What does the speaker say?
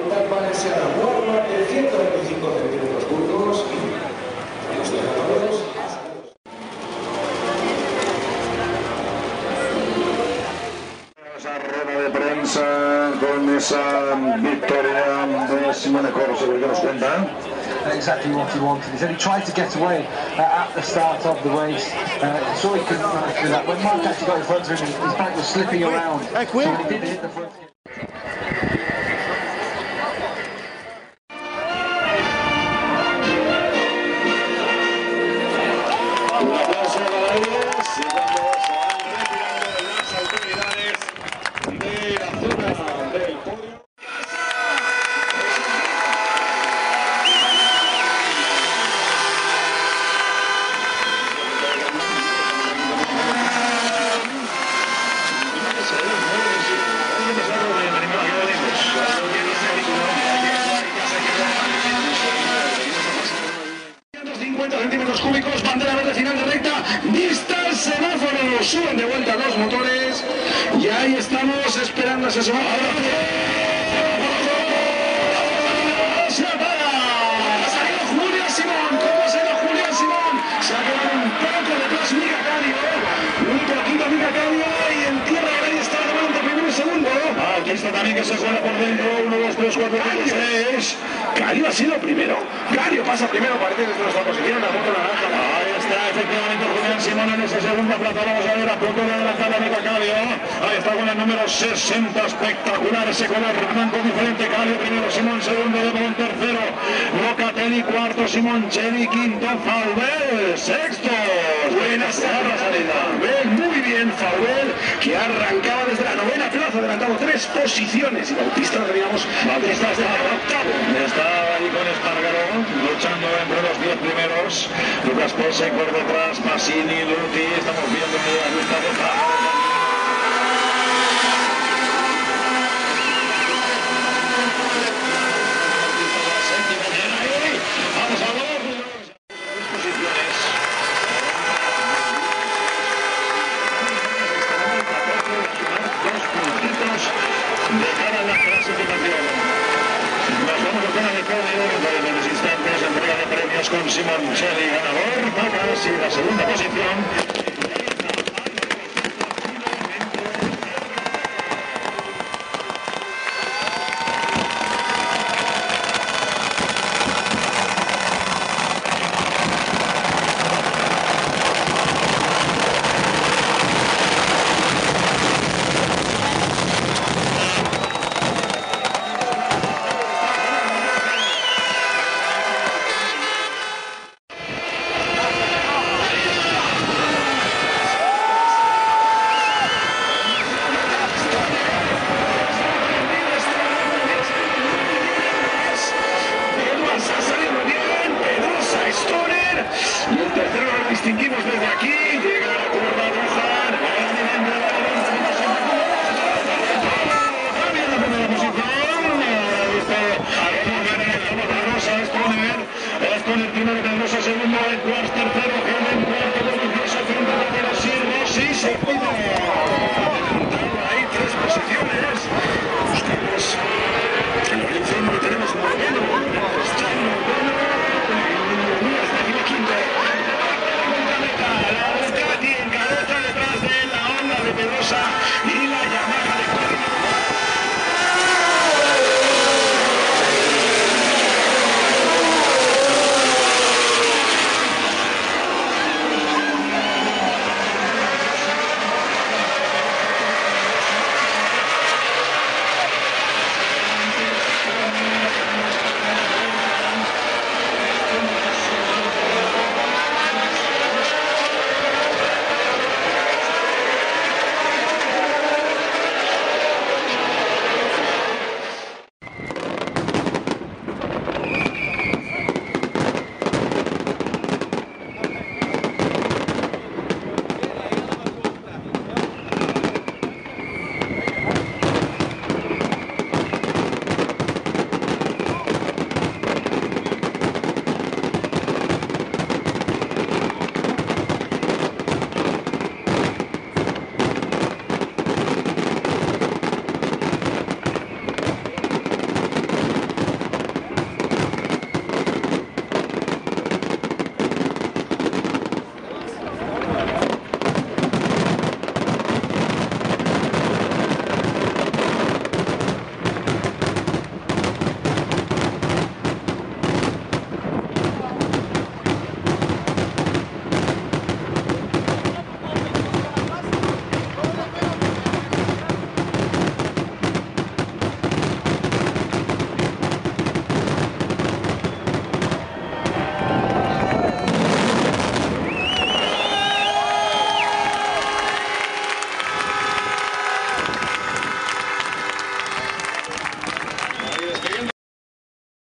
unidad Valencia Motogp de 125 centímetros cúbicos. Vamos a todos. Esa rueda de prensa con esa victoria de Simone Corsi, que nos cuenta. Exactly what he wanted. He said he tried to get away at the start of the race, so he couldn't manage that. When Mark actually got in front of him, his back was slipping around. So when he did hit the front. Un aplauso para ellos y cuando se van retirando las autoridades de la zona del podio. Centímetros cúbicos, bandera verde final de recta, vista el semáforo, suben de vuelta los motores y ahí estamos esperando ese semáforo. Se apaga, ha salido Julián Simón, ¿cómo ha salido Julián Simón? Se ha quedado un poco detrás Mica Cadio, un poquito Mica Cadio y en tierra ahí está delante primero y segundo. Aquí está también que se juega por dentro, 1, 2, 3, 4, 5, 6. Cadio ha sido primero. Cadio pasa primero, parece desde nuestra posición, la moto naranja. Ahí está, efectivamente, Julián Simón en esa segunda plaza. Vamos a ver a punto de adelantar a Mica Cadio. Ahí está con el número 60, espectacular ese color blanco diferente. Cadio primero, Simón segundo, Debon tercero, Locatelli cuarto, Simoncelli quinto, Faubel sexto. Buena salida. Muy bien, Faubel, que arrancaba desde la novena plaza, adelantado 3 posiciones. Y Bautista, lo teníamos, Bautista desde el octavo. Está ahí con Espargaró, luchando entre los 10 primeros. Lucas Pose por detrás, Pasini, Luti, estamos viendo a Luis Cabeza. Vamos a ver las posiciones. Dos puntitos de cara a la clasificación. Nos vamos a zona de podio en los instantes, entrega de premios con Simoncelli ganador, Pacas y la segunda posición.